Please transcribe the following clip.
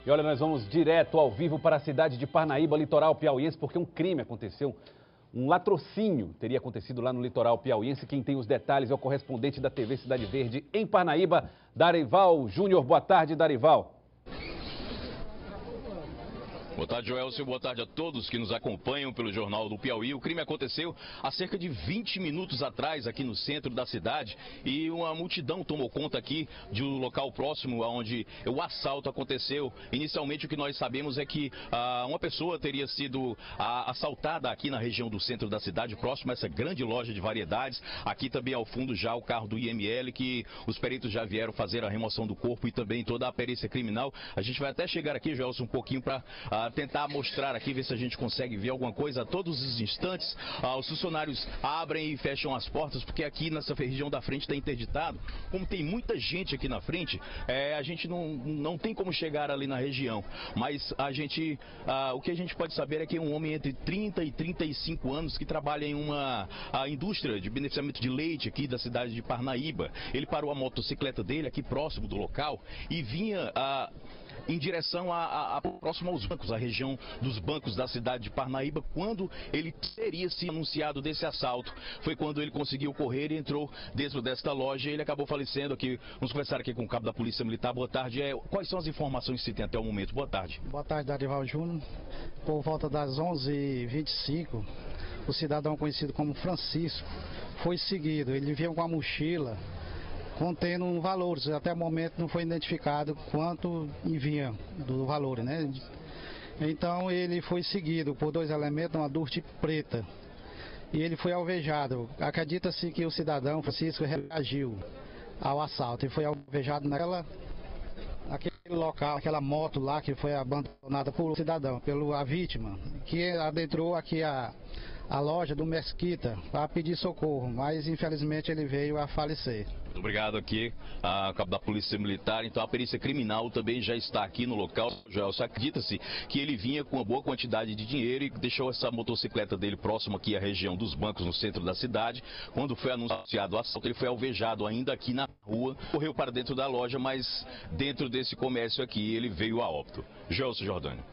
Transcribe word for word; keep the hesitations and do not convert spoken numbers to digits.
E olha, nós vamos direto ao vivo para a cidade de Parnaíba, litoral piauiense, porque um crime aconteceu. Um latrocínio teria acontecido lá no litoral piauiense. Quem tem os detalhes é o correspondente da T V Cidade Verde em Parnaíba, Darival Júnior. Boa tarde, Darival. Boa tarde, Joelcio. Boa tarde a todos que nos acompanham pelo Jornal do Piauí. O crime aconteceu há cerca de vinte minutos atrás aqui no centro da cidade e uma multidão tomou conta aqui de um local próximo onde o assalto aconteceu. Inicialmente o que nós sabemos é que ah, uma pessoa teria sido ah, assaltada aqui na região do centro da cidade, próximo a essa grande loja de variedades. Aqui também ao fundo já o carro do I M L, que os peritos já vieram fazer a remoção do corpo e também toda a perícia criminal. A gente vai até chegar aqui, Joelcio, um pouquinho para ah, tentar mostrar aqui, ver se a gente consegue ver alguma coisa. A todos os instantes, ah, os funcionários abrem e fecham as portas, porque aqui nessa região da frente está interditado. Como tem muita gente aqui na frente, é, a gente não, não tem como chegar ali na região. Mas a gente, ah, o que a gente pode saber é que é um homem entre trinta e trinta e cinco anos que trabalha em uma a indústria de beneficiamento de leite aqui da cidade de Parnaíba. Ele parou a motocicleta dele aqui próximo do local e vinha a em direção a, a, a próximo aos bancos, a região dos bancos da cidade de Parnaíba, quando ele teria se anunciado desse assalto. Foi quando ele conseguiu correr e entrou dentro desta loja e ele acabou falecendo aqui. Vamos conversar aqui com o cabo da Polícia Militar. Boa tarde. É, quais são as informações que se tem até o momento? Boa tarde. Boa tarde, Darival Júnior. Por volta das onze e vinte e cinco, o cidadão conhecido como Francisco foi seguido. Ele vinha com a mochila contendo valores, até o momento não foi identificado quanto envia do valor, né? Então ele foi seguido por dois elementos, uma Durte preta, e ele foi alvejado. Acredita-se que o cidadão Francisco reagiu ao assalto e foi alvejado naquela aquele local, aquela moto lá que foi abandonada por cidadão, pela vítima, que adentrou aqui a, a loja do Mesquita para pedir socorro, mas infelizmente ele veio a falecer. Muito obrigado aqui, a cabo da Polícia Militar. Então a perícia criminal também já está aqui no local. Joelcio, acredita-se que ele vinha com uma boa quantidade de dinheiro e deixou essa motocicleta dele próximo aqui à região dos bancos no centro da cidade. Quando foi anunciado o assalto, ele foi alvejado ainda aqui na rua, correu para dentro da loja, mas dentro desse comércio aqui ele veio a óbito. Joelcio Jordânia.